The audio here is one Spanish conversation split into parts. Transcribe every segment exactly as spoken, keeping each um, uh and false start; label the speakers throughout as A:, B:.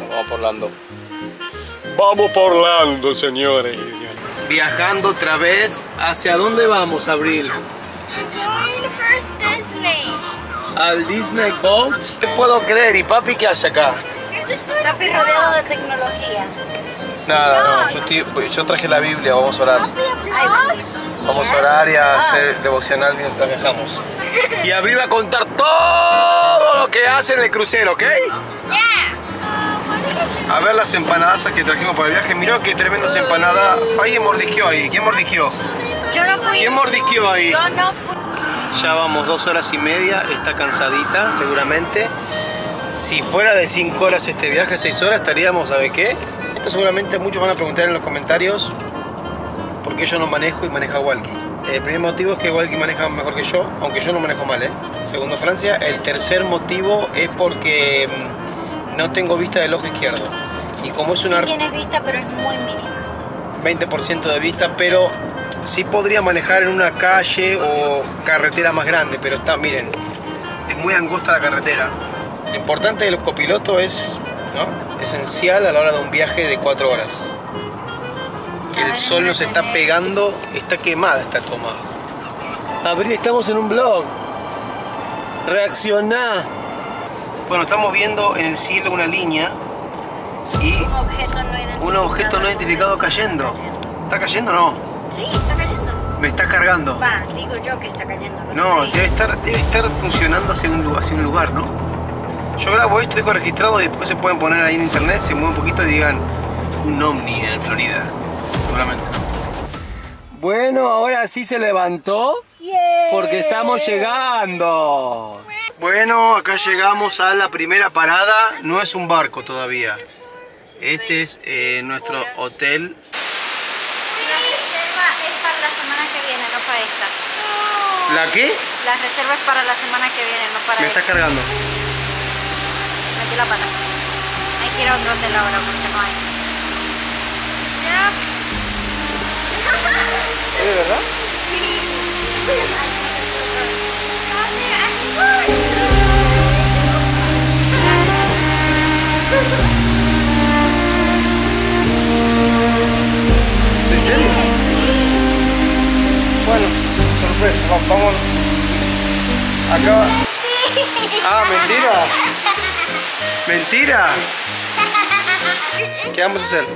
A: Vamos por Orlando.
B: Vamos por Orlando, señores.
A: Viajando otra vez. ¿Hacia dónde vamos, Abril?
C: Disney.
A: Al Disney Boat. ¿Qué puedo creer? ¿Y papi qué hace acá?
C: Papi rodeado de tecnología.
A: Nada, no. Yo, estoy, yo traje la Biblia, vamos a orar. Vamos a orar y a hacer devocional mientras viajamos. Y Abril va a contar todo lo que hace en el crucero, ¿ok? A ver las empanadas que trajimos para el viaje. Mirá qué tremendas empanadas. Alguien mordisqueó ahí. ¿Quién mordisqueó?
C: Yo no fui.
A: ¿Quién mordisqueó ahí?
C: Yo no fui.
A: Ya vamos dos horas y media. Está cansadita, seguramente. Si fuera de cinco horas este viaje, seis horas, estaríamos, ¿sabe qué? Esto seguramente muchos van a preguntar en los comentarios por qué yo no manejo y maneja Walkie. El primer motivo es que Walkie maneja mejor que yo, aunque yo no manejo mal, ¿eh? Segundo Francia. El tercer motivo es porque no tengo vista del ojo izquierdo. Y como es una...
C: Sí tienes vista, pero es muy mínima.
A: veinte por ciento de vista, pero sí podría manejar en una calle o carretera más grande, pero está, miren, es muy angosta la carretera. Lo importante del copiloto es, ¿no?, esencial a la hora de un viaje de cuatro horas. El sol nos está pegando, está quemada esta toma. Abril, estamos en un vlog. Reaccioná. Bueno, estamos viendo en el cielo una línea y
C: Un objeto no identificado.
A: un objeto no identificado cayendo. ¿Está cayendo o no?
C: Sí, está cayendo.
A: Me está cargando.
C: Va, digo yo que está cayendo.
A: No,
C: sé.
A: debe estar, debe estar funcionando hacia un, hacia un lugar, ¿no? Yo grabo esto, dejo registrado y después se pueden poner ahí en internet, se mueve un poquito y digan un ovni en Florida. Seguramente no. Bueno, ahora sí se levantó porque estamos llegando. Bueno, acá llegamos a la primera parada. No es un barco todavía. Este es eh, nuestro hotel.
C: La reserva es para la semana que viene, no para esta.
A: ¿La qué?
C: La reserva es para la semana que viene, no para
A: Me
C: esta.
A: está cargando.
C: Metí la pata. Hay que ir a otro hotel ahora porque no hay.
A: ¿Es de verdad? ¿En serio? Bueno, sorpresa, vamos, vamos. Acá. Ah, mentira. Mentira. ¿Qué vamos a hacer?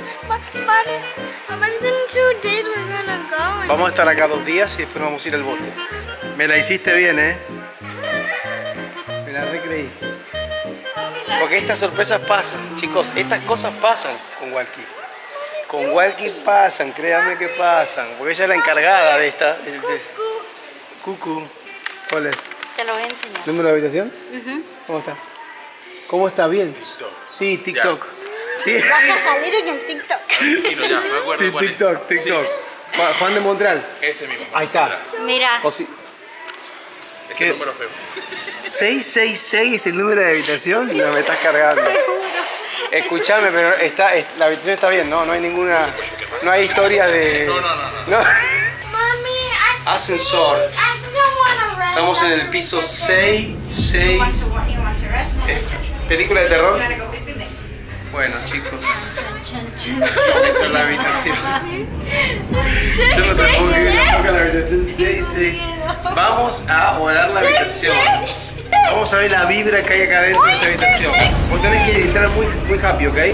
A: Vamos a estar acá dos días y después vamos a ir al bote. Me la hiciste bien, ¿eh? Me la recreí. Porque estas sorpresas pasan, chicos. Estas cosas pasan con Walkie. Con Walkie pasan, créanme que pasan. Porque ella es la encargada de esta. de- de- Cucu. ¿Cuál es?
C: Te lo voy a enseñar.
A: ¿Número de habitación?
C: Uh-huh.
A: ¿Cómo está? ¿Cómo está? ¿Bien? Sí, TikTok. Sí.
C: Vas a salir en el TikTok.
D: Ya, me acuerdo
A: Sí,
D: cuál es.
A: TikTok, TikTok. Ju- Juan de Montreal.
D: Este mismo.
A: Ahí está.
C: Mira.
A: O si-
D: Es
A: ¿Qué?
D: el número feo.
A: seiscientos sesenta y seis es el número de habitación. No me estás cargando. Escuchame, pero está, es- la habitación está bien, ¿no? No hay ninguna. No hay historia de.
D: No, no, no, no.
A: Ascensor. Estamos en el piso seis, seis. Eh, ¿Película de terror? Bueno, chicos. Esta es la habitación. Yo no te puedo creer que toca la habitación seis seis. Vamos a orar la habitación. Vamos a ver la vibra que hay acá dentro de esta habitación. Vos tenés que entrar muy, muy happy, ¿ok?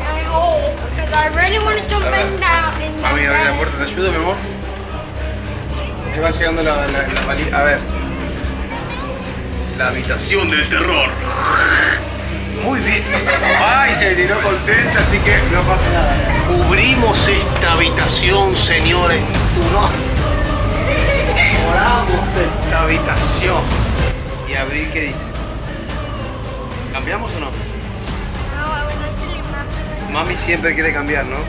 A: Mami, abre la puerta, ¿te ayudo, mi amor? Ahí va llegando la, la, la vali- A ver. La habitación del terror. Muy bien. Ay, se tiró contenta, así que no pasa nada. Cubrimos esta habitación, señores. Tú no. Oramos esta habitación. ¿Y Abril qué dice? ¿Cambiamos o no? Mami siempre quiere cambiar, ¿no?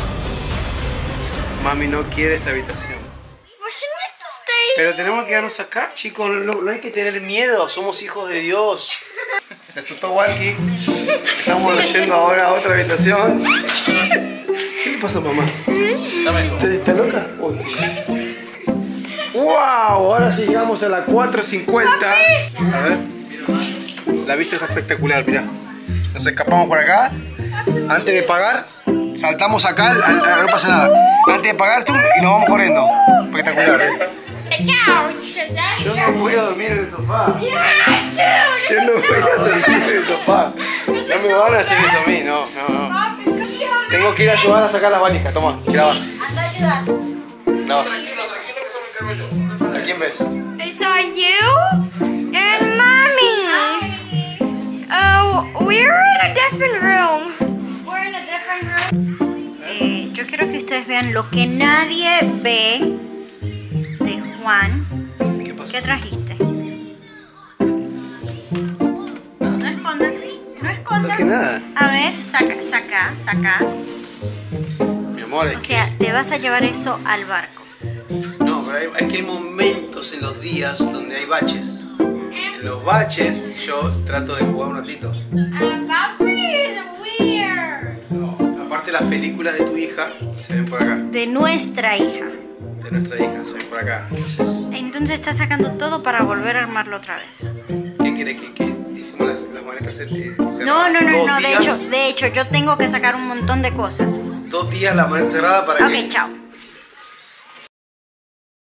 A: Mami no quiere esta habitación. Pero tenemos que quedarnos acá, chicos. No, no hay que tener miedo. Somos hijos de Dios. Se asustó Walkie. Estamos yendo ahora a otra habitación. ¿Qué le pasa, mamá?
D: Dame eso.
A: ¿Está loca? Uy, sí, sí. ¡Wow! Ahora sí llegamos a la cuatro cincuenta. A ver. La vista está espectacular, mirá. Nos escapamos por acá. Antes de pagar, saltamos acá, al, al, no pasa nada. Antes de pagar tú y nos vamos corriendo. Espectacular, ¿eh?
C: The couch, is that
A: Yo no voy a dormir en el sofá.
C: Yeah, dude.
A: Yo no voy a dormir en el sofá. No me van a hacer eso a mí, no, no, no. Tengo que ir a ayudar a sacar las valijas, toma, graba.
C: Anda a ayudar.
A: No. ¿A quién ves?
C: I saw you and mommy. Oh, we're in a different room. We're in a different room. Eh, yo quiero que ustedes vean lo que nadie ve de Juan.
A: ¿Qué pasa?
C: ¿Qué trajiste? No escondas. No escondas.
A: traje nada.
C: A ver, saca, saca, saca.
A: Mi amor, es
C: O sea, te vas a llevar eso al barco.
A: que... No, pero hay, es que hay momentos en los días donde hay baches. En los baches yo trato de jugar un ratito. No, aparte las películas de tu hija se ven por acá.
C: De nuestra hija.
A: De nuestra hija se ven por acá. Entonces,
C: Entonces está sacando todo para volver a armarlo otra vez.
A: ¿qué quiere que, que dejemos las, las maletas eh, cerradas?
C: No, no, no,
A: Dos
C: no. De
A: días-
C: hecho, de hecho, yo tengo que sacar un montón de cosas.
A: Dos días las maletas cerradas para
C: Ok,
A: que...
C: chao.